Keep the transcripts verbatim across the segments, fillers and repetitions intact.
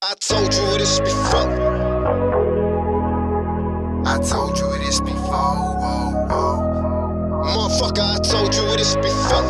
I told you this before. I told you this before. Whoa, whoa. Motherfucker, I told you this before.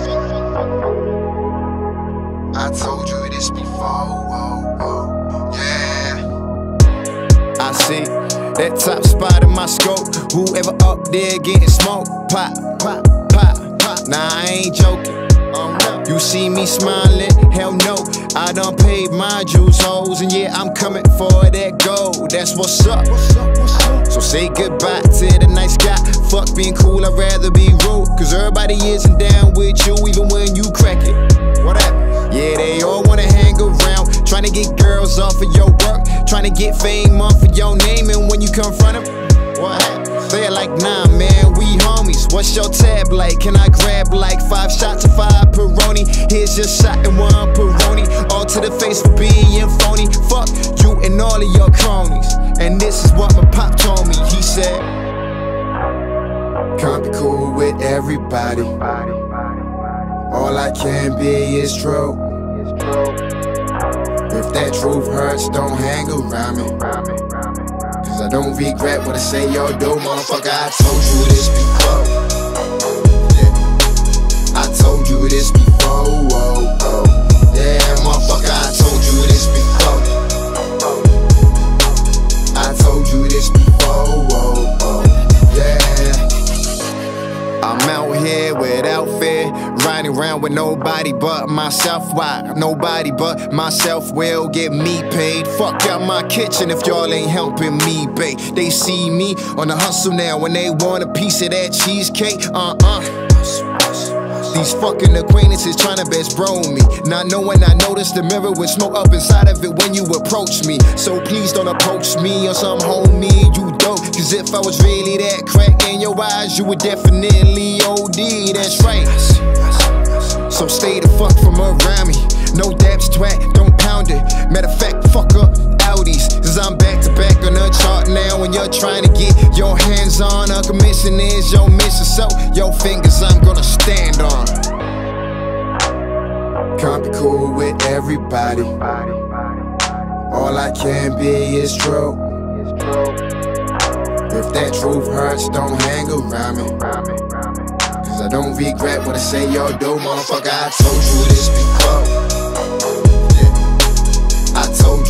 I told you this before. Whoa, whoa. Yeah. I see that top spot in my scope. Whoever up there getting smoked, pop, pop, pop, pop. Nah, I ain't joking. You see me smiling? Hell no, I done paid my dues, hoes, and yeah, I'm coming for that gold. That's what's up. So say goodbye to the nice guy. Fuck being cool, I'd rather be rude. Cause everybody isn't down with you, even when you crack it. What happened? Yeah, they all wanna hang around, trying to get girls off of your work, trying to get fame off of your name, and when you confront them, what happened? They're like, nah, man, we homies. What's your tab like? Can I grab like five shots of five Peroni? Here's your shot and one Peroni. All to the face for being phony. Fuck you and all of your cronies. And this is what my pop told me. He said, can't be cool with everybody. All I can be is true. If that truth hurts, don't hang around me. Cause I don't regret what I say or do, motherfucker. I told you this before. Yeah. I told you this before. Whoa, whoa. Yeah, motherfucker, I told you this before. I told you this before. Whoa, whoa. Yeah. I'm out here without fear, riding around with nobody but myself. Why? Nobody but myself will get me paid. Fuck out my kitchen if y'all ain't helping me bake. They see me on the hustle now when they want a piece of that cheesecake. Uh-uh. These fucking acquaintances tryna best bro me, not knowing I noticed the mirror with smoke up inside of it when you approach me. So please don't approach me on some homie, you dope. Cause if I was really that crack in your eyes, you would definitely O D, that's right. So stay the fuck from around me. No dabs, twat, don't pound it. Matter of fact, fuck up Audis. Cause I'm back to back on the chart now, and you're trying to get your hands on a commission is your mission. So your fingers I'm gonna stand on. Can't be cool with everybody. All I can be is true. If that truth hurts, don't hang around me. Cause I don't regret what I say or do, motherfucker. I told you this before. Yeah. I told you